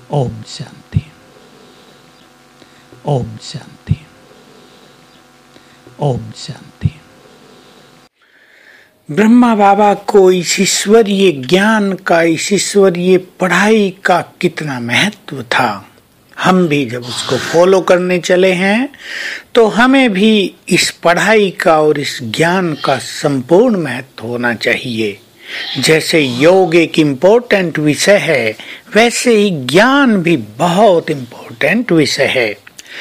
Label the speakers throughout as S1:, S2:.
S1: ओम शांति। ओम शांति। ओम शांति। ब्रह्मा बाबा को इस ईश्वरीय ज्ञान का, इस ईश्वरीय पढ़ाई का कितना महत्व था। हम भी जब उसको फॉलो करने चले हैं तो हमें भी इस पढ़ाई का और इस ज्ञान का संपूर्ण महत्व होना चाहिए। जैसे योग एक इम्पोर्टेंट विषय है, वैसे ही ज्ञान भी बहुत इम्पोर्टेंट विषय है।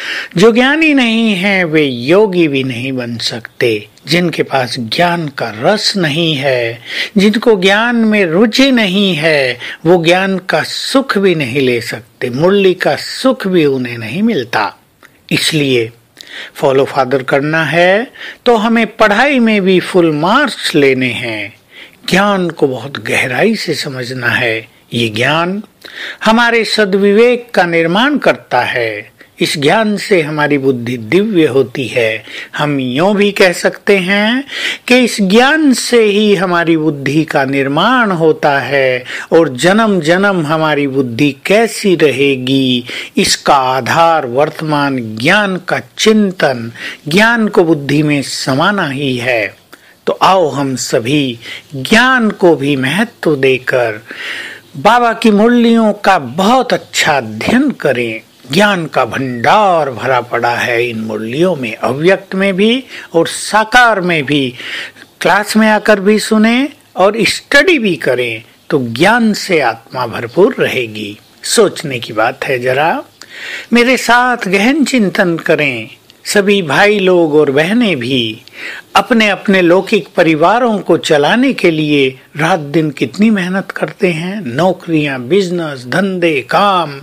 S1: जो ज्ञानी नहीं है वे योगी भी नहीं बन सकते। जिनके पास ज्ञान का रस नहीं है, जिनको ज्ञान में रुचि नहीं है, वो ज्ञान का सुख भी नहीं ले सकते। मुरली का सुख भी उन्हें नहीं मिलता। इसलिए फॉलो फादर करना है तो हमें पढ़ाई में भी फुल मार्क्स लेने हैं। ज्ञान को बहुत गहराई से समझना है। ये ज्ञान हमारे सद्विवेक का निर्माण करता है। इस ज्ञान से हमारी बुद्धि दिव्य होती है। हम यूं भी कह सकते हैं कि इस ज्ञान से ही हमारी बुद्धि का निर्माण होता है और जन्म जन्म हमारी बुद्धि कैसी रहेगी, इसका आधार वर्तमान ज्ञान का चिंतन, ज्ञान को बुद्धि में समाना ही है। तो आओ हम सभी ज्ञान को भी महत्व देकर बाबा की मुरलियों का बहुत अच्छा अध्ययन करें। ज्ञान का भंडार भरा पड़ा है इन मुरलियों में, अव्यक्त में भी और साकार में भी। क्लास में आकर भी सुने और स्टडी भी करें तो ज्ञान से आत्मा भरपूर रहेगी। सोचने की बात है, जरा मेरे साथ गहन चिंतन करें। सभी भाई लोग और बहनें भी अपने अपने लौकिक परिवारों को चलाने के लिए रात दिन कितनी मेहनत करते हैं। नौकरियां, बिजनेस, धंधे, काम,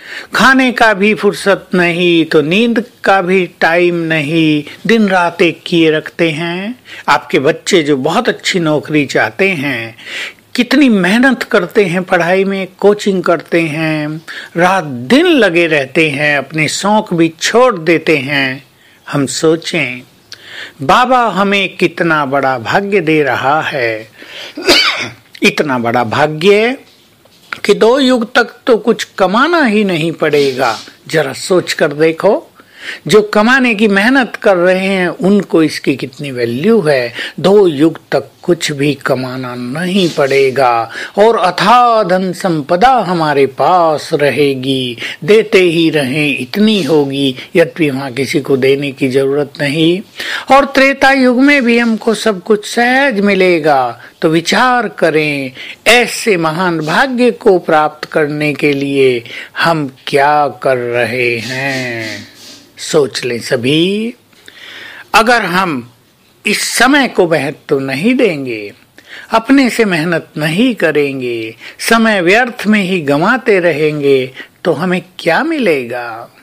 S1: खाने का भी फुर्सत नहीं तो नींद का भी टाइम नहीं, दिन रात एक किए रखते हैं। आपके बच्चे जो बहुत अच्छी नौकरी चाहते हैं कितनी मेहनत करते हैं, पढ़ाई में कोचिंग करते हैं, रात दिन लगे रहते हैं, अपने शौक भी छोड़ देते हैं। हम सोचें बाबा हमें कितना बड़ा भाग्य दे रहा है। इतना बड़ा भाग्य कि 2 युग तक तो कुछ कमाना ही नहीं पड़ेगा। जरा सोच कर देखो, जो कमाने की मेहनत कर रहे हैं उनको इसकी कितनी वैल्यू है। 2 युग तक कुछ भी कमाना नहीं पड़ेगा और अथाह धन संपदा हमारे पास रहेगी। देते ही रहें, इतनी होगी, यद्यपि वहां किसी को देने की जरूरत नहीं। और त्रेता युग में भी हमको सब कुछ सहज मिलेगा। तो विचार करें, ऐसे महान भाग्य को प्राप्त करने के लिए हम क्या कर रहे हैं। सोच लें सभी। अगर हम इस समय को महत्व नहीं देंगे, अपने से मेहनत नहीं करेंगे, समय व्यर्थ में ही गंवाते रहेंगे तो हमें क्या मिलेगा।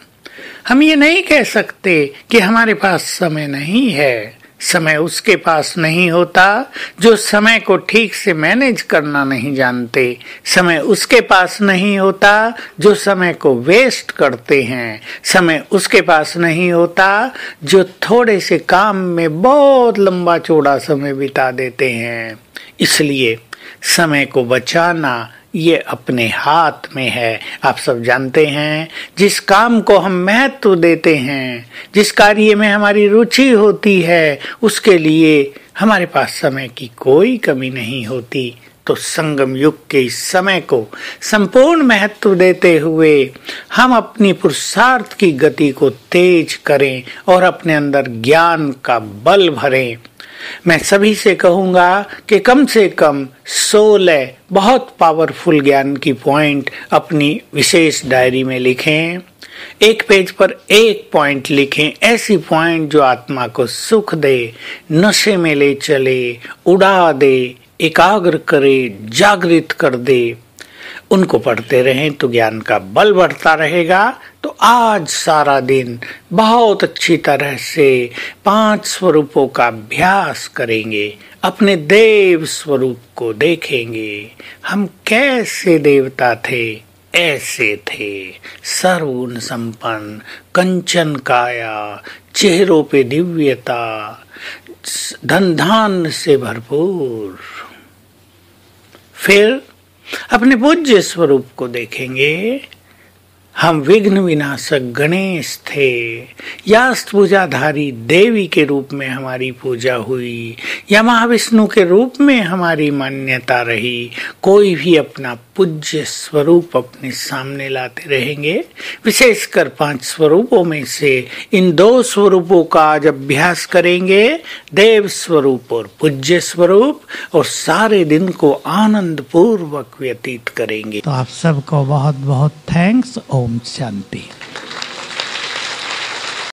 S1: हम ये नहीं कह सकते कि हमारे पास समय नहीं है। समय उसके पास नहीं होता जो समय को ठीक से मैनेज करना नहीं जानते। समय उसके पास नहीं होता जो समय को वेस्ट करते हैं। समय उसके पास नहीं होता जो थोड़े से काम में बहुत लंबा चौड़ा समय बिता देते हैं। इसलिए समय को बचाना ये अपने हाथ में है। आप सब जानते हैं, जिस काम को हम महत्व देते हैं, जिस कार्य में हमारी रुचि होती है, उसके लिए हमारे पास समय की कोई कमी नहीं होती। तो संगम युग के इस समय को संपूर्ण महत्व देते हुए हम अपनी पुरुषार्थ की गति को तेज करें और अपने अंदर ज्ञान का बल भरें। मैं सभी से कहूंगा कि कम से कम 16 बहुत पावरफुल ज्ञान की पॉइंट अपनी विशेष डायरी में लिखें। एक पेज पर एक पॉइंट लिखें, ऐसी पॉइंट जो आत्मा को सुख दे, नशे में ले चले, उड़ा दे, एकाग्र करे, जागृत कर दे। उनको पढ़ते रहें तो ज्ञान का बल बढ़ता रहेगा। तो आज सारा दिन बहुत अच्छी तरह से 5 स्वरूपों का अभ्यास करेंगे। अपने देव स्वरूप को देखेंगे। हम कैसे देवता थे, ऐसे थे, सर्वगुण संपन्न, कंचन काया, चेहरों पे दिव्यता, धन धान्य से भरपूर। फिर अपने पूज्य स्वरूप को देखेंगे हम विघ्न विनाशक गणेश थे या अष्टभुजाधारी देवी के रूप में हमारी पूजा हुई या महाविष्णु के रूप में हमारी मान्यता रही, कोई भी अपना पूज्य स्वरूप अपने सामने लाते रहेंगे। विशेषकर 5 स्वरूपों में से इन 2 स्वरूपों का आज अभ्यास करेंगे, देव स्वरूप और पूज्य स्वरूप, और सारे दिन को आनंद पूर्वक व्यतीत करेंगे।
S2: तो आप सबको बहुत बहुत थैंक्स। ओम शांति।